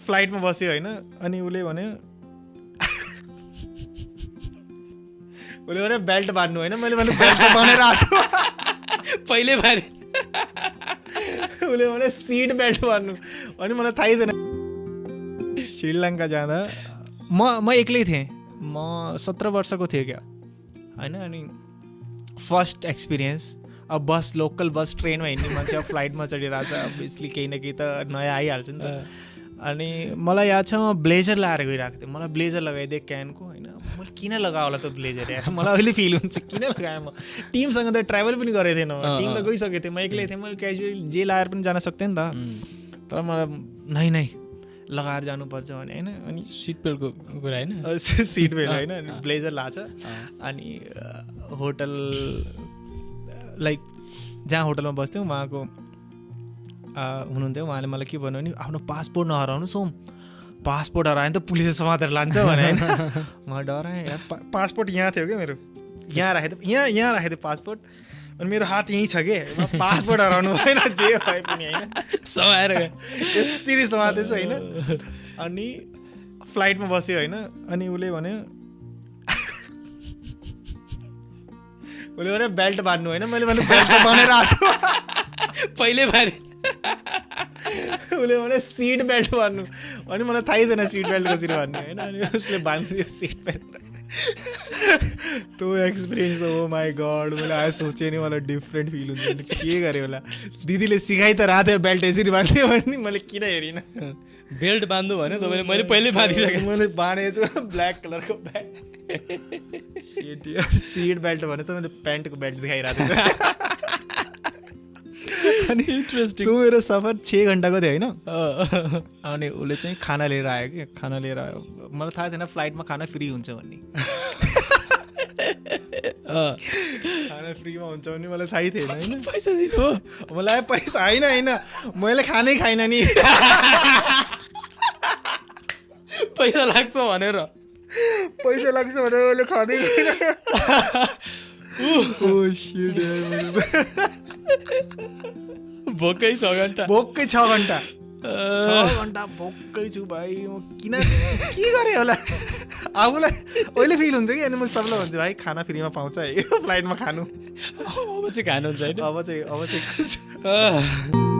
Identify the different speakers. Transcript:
Speaker 1: फ्लाइटमा बस्यो होइन अनि उसले भन्यो बेल्ट बाँध्नु होइन मैले भने बेल्ट बनाएर आएको
Speaker 2: पहिले बारे
Speaker 1: उसले भने सिट बेल्ट बाँध्नु अनि मलाई थाहै थिएन। श्रीलङ्का जाँदा म एक्लै थिएँ, म 17 वर्षको थिएँ क्या होइन। अनि फर्स्ट एक्सपिरियन्स अब बस लोकल बस ट्रेनमा हिँड्ने मान्छे अब फ्लाइटमा चढिरहेको छ, अभियसली केही न केही त नयाँ आइहाल्छ नि त। अनि मलाई याद छ म ब्लेजर लगाएर गइरहेको थिएँ, मलाई ब्लेजर लगाइदिएँ क्यानको होइन। मैले किन लगायो होला त ब्लेजर यार, मलाई अहिले फिल हुन्छ किन लगाएँ। म टिमसँग त ट्राभल पनि गरेको थिएन, टिम त गइसकेको थिएँ, म एक्लै थिएँ, मैले क्याजुअल जे लगाएर पनि जान सक्थेँ नि त। तर मलाई नै लगाएर जानुपर्छ भने होइन। अनि
Speaker 2: सिट बेल्टको कुरा होइन,
Speaker 1: सिट बेल्ट होइन, अनि ब्लेजर लाछ। अनि होटल लाइक जहाँ होटलमा बस्थ्यौँ उहाँको हुनुहुन्थ्यो, उहाँले मलाई के भन्यो भने आफ्नो पासपोर्ट नहराउनु सोम, पासपोर्ट हरायो भने त पुलिसले समातेर लान्छ भने होइन। म डराएँ यार, पासपोर्ट यहाँ थियो क्या मेरो, यहाँ राखेको थिएँ, यहाँ राखेको थिएँ पासपोर्ट, अनि मेरो हात यहीँ छ कि पासपोर्ट हराउनु होइन जे भए पनि होइन,
Speaker 2: समाएर
Speaker 1: यस्तरी समातेछु होइन। अनि फ्लाइटमा बस्यो होइन अनि उसले भन्यो बेल्ट बाँध्नु होइन मैले भने बेल्ट बनाएर आएको
Speaker 2: पहिले बारे
Speaker 1: उसले भने सिट बेल्ट बाँध्नु अनि मलाई थाहै थिएन सिट बेल्ट कसरी बाँध्ने होइन। अनि उसले बाँधिदियो सिट बेल्ट। त्यो एक्सपिरियन्स त हो माई गड, मैले आज सोचेँ नि मलाई डिफ्रेन्ट फिल हुन्छ के गरेँ होला। दिदीले सिकाइ त रहेको थियो बेल्ट यसरी बाँध्ने भने मैले किन हेरिनँ।
Speaker 2: बेल्ट बाँध्नु भन्यो तपाईँले, मैले पहिल्यै बाँधिसकेँ,
Speaker 1: मैले बाँधेको छु ब्ल्याक कलरको बेल्ट। सिट बेल्ट भने त मैले प्यान्टको बेल्ट देखाइरहेको थिएँ। अनि इन्ट्रेस्टिङ त्यो मेरो सफर 6 घन्टाको थियो होइन। अनि उसले चाहिँ खाना लिएर आयो कि, खाना लिएर आयो, मलाई थाहा थिएन फ्लाइटमा खाना फ्री हुन्छ भन्ने। खाना फ्रीमा हुन्छ भने मलाई थाहै थिएन होइन।
Speaker 2: पैसा दिनु
Speaker 1: मलाई पैसा होइन मैले खानै खाइनँ नि।
Speaker 2: पैसा लाग्छ भनेर
Speaker 1: मैले खाँदै
Speaker 2: भोकै 6 घन्टा
Speaker 1: भोकै छु भाइ। म किन के गरेँ होला आफूलाई अहिले फिल हुन्छ कि। अनि मैले सबलाई भन्छु भाइ खाना फ्रीमा पाउँछ है फ्लाइटमा खानु,
Speaker 2: अब चाहिँ खानुहुन्छ होइन,
Speaker 1: अब चाहिँ